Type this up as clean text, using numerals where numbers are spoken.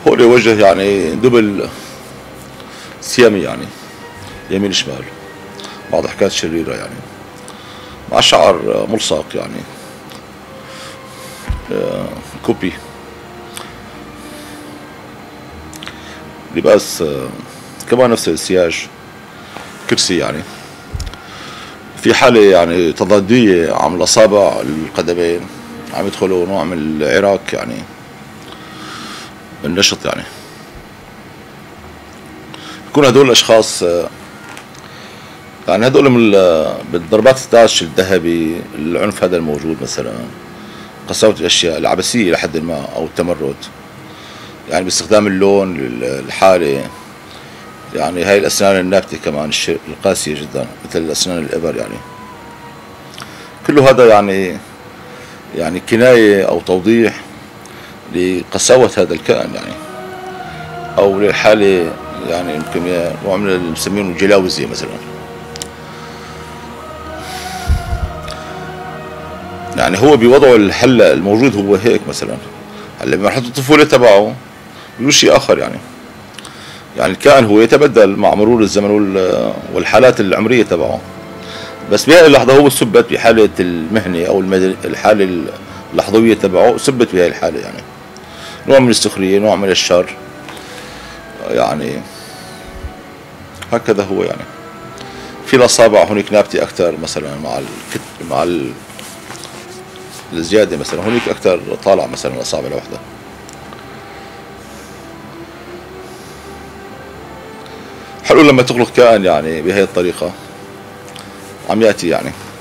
هو وجه يعني دبل سيامي يعني، يمين شمال، بعض حكايات شريرة يعني، مع شعر ملصق يعني، كوبي، لباس كمان نفس السياج، كرسي يعني. في حالة يعني تضادية عم الأصابع القدمين عم يدخلوا نوع من العراك يعني، النشط يعني. يكون هدول الأشخاص يعني هدول من بالضربات الداش الذهبي، العنف هذا الموجود مثلا، قساوة الأشياء، العبثية لحد ما أو التمرد يعني، باستخدام اللون الحالي يعني. هاي الأسنان النابتة كمان القاسية جدا مثل الأسنان الإبر يعني. كل هذا يعني كناية أو توضيح لقساوة هذا الكائن يعني، أو للحالة يعني يمكن نوع من اللي مسمينه الجلاوزية مثلا. يعني هو بوضعه الحل الموجود هو هيك مثلا. هلا بمرحلة الطفولة تبعه بيقول شيء آخر يعني. يعني الكائن هو يتبدل مع مرور الزمن والحالات العمرية تبعه، بس بهذه اللحظة هو سبت بحالة المهنة أو الحالة اللحظوية تبعه، سبت بهذه الحالة يعني. نوع من السخرية، نوع من الشر يعني. هكذا هو يعني. في الأصابع هناك نابتة أكثر مثلا مع الزيادة مثلا، هناك أكثر طالع مثلا الأصابع لوحدها. حلو لما تخلق كائن يعني بهي الطريقة عم يأتي يعني.